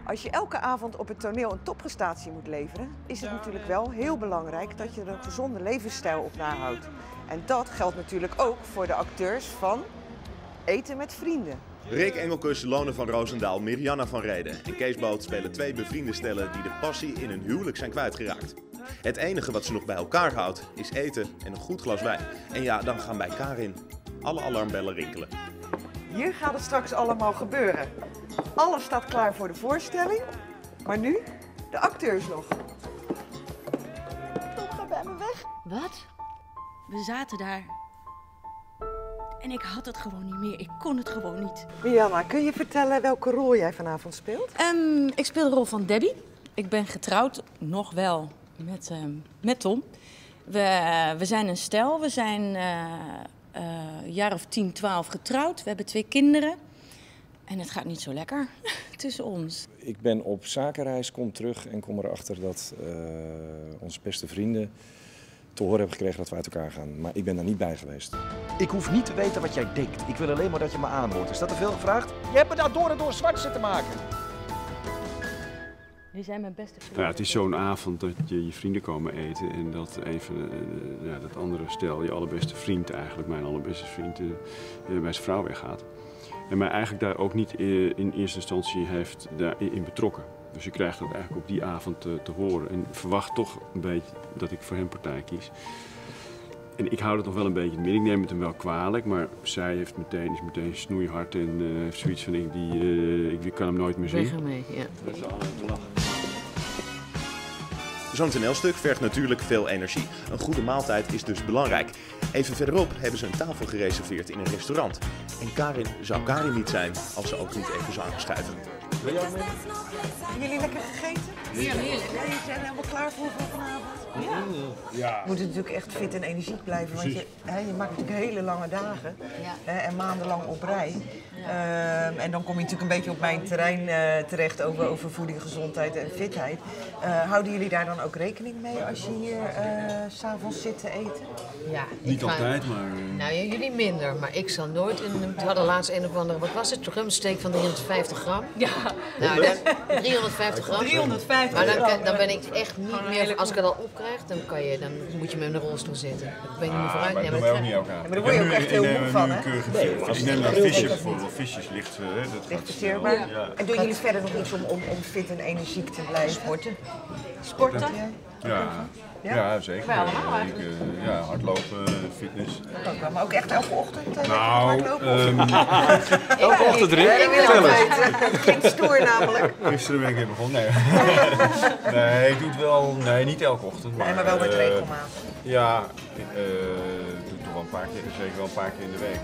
Als je elke avond op het toneel een topprestatie moet leveren, is het natuurlijk wel heel belangrijk dat je er een gezonde levensstijl op nahoudt. En dat geldt natuurlijk ook voor de acteurs van Eten met Vrienden. Rick Engelkus, Lone van Roosendaal, Mirjana van Rheden en Kees Boot spelen twee bevriende stellen die de passie in hun huwelijk zijn kwijtgeraakt. Het enige wat ze nog bij elkaar houdt is eten en een goed glas wijn. En ja, dan gaan bij Karin alle alarmbellen rinkelen. Hier gaat het straks allemaal gebeuren. Alles staat klaar voor de voorstelling, maar nu de acteurs nog. Tom, ga bij me weg. Wat? We zaten daar. En ik had het gewoon niet meer. Ik kon het gewoon niet. Mirjana, kun je vertellen welke rol jij vanavond speelt? Ik speel de rol van Debbie. Ik ben getrouwd, nog wel, met Tom. We zijn een stel. We zijn een jaar of 10, 12 getrouwd. We hebben 2 kinderen. En het gaat niet zo lekker tussen ons. Ik ben op zakenreis, kom terug en kom erachter dat onze beste vrienden te horen hebben gekregen dat we uit elkaar gaan. Maar ik ben daar niet bij geweest. Ik hoef niet te weten wat jij denkt. Ik wil alleen maar dat je me aanhoort. Is dat te veel gevraagd? Je hebt me daar door en door zwart zitten maken. Die zijn mijn beste vrienden. Nou ja, het is zo'n avond dat je vrienden komen eten en dat even dat andere stel, je allerbeste vriend eigenlijk, mijn allerbeste vriend, bij zijn vrouw weggaat. En mij eigenlijk daar ook niet in eerste instantie heeft daarin betrokken. Dus je krijgt dat eigenlijk op die avond te horen en verwacht toch een beetje dat ik voor hem partij kies. En ik hou het nog wel een beetje in. Ik neem het hem wel kwalijk, maar zij is meteen snoeihard en heeft zoiets van ik kan hem nooit meer zien. Weg ermee, ja. Dat is allemaal te lachen. Zo'n toneelstuk vergt natuurlijk veel energie. Een goede maaltijd is dus belangrijk. Even verderop hebben ze een tafel gereserveerd in een restaurant. En Karin zou Karin niet zijn als ze ook niet even zou aanschuiven. Hebben jullie lekker gegeten? Ja, heerlijk. Ja, jullie zijn helemaal klaar voor vanavond? Ja. Je moet natuurlijk echt fit en energiek blijven, want je maakt natuurlijk hele lange dagen en maandenlang op rij. En dan kom je natuurlijk een beetje op mijn terrein terecht over voeding, gezondheid en fitheid. Houden jullie daar dan ook rekening mee als je hier 's avonds zit te eten? Ja, Niet altijd, maar... Nou ja, jullie minder, maar ik zal nooit we hadden laatst een of andere, wat was het, drumsteak van 350 gram. Ja. Nou, 350 gram. 350 maar dan ben ik echt niet meer, als ik het al opkrijg, dan moet je me in de rolstoel zetten. Ik ben niet meer vooruit. Dat doen wij ook niet elkaar. Maar daar word je ook echt heel moe van, hè? Ik neem dan visjes bijvoorbeeld. Visjes licht verteerbaar. Ja. En doen jullie verder nog iets om fit en energiek te blijven? Sporten. Sporten? Ja, zeker. Hardlopen, fitness. Maar ook echt elke ochtend Nou, Elke ochtend erin. Ik wil het weten. Het klinkt stoer namelijk. gisteren ben ik weer begonnen. Nee, ik doe het wel, niet elke ochtend. Maar wel met regelmaat. Ja, ik doe het toch wel een paar keer, zeker wel een paar keer in de week.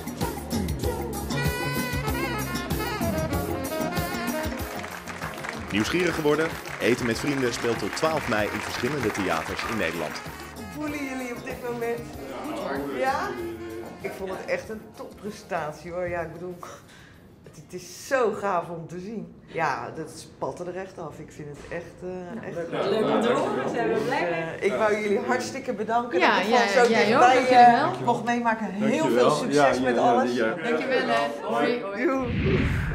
Nieuwsgierig geworden? Eten met Vrienden speelt tot 12 mei in verschillende theaters in Nederland. Voelen jullie op dit moment? Ja? Ik vond het echt een topprestatie hoor. Ja, ik bedoel, het is zo gaaf om te zien. Ja, dat spatte er echt af. Ik vind het echt Leuk om te horen, daar zijn we blij mee. ik wou jullie hartstikke bedanken Ja, dat ik gewoon zo jij ook, dichtbij dankjewel. mocht meemaken. Heel veel succes met alles. Dankjewel hè. Hoi. Joe.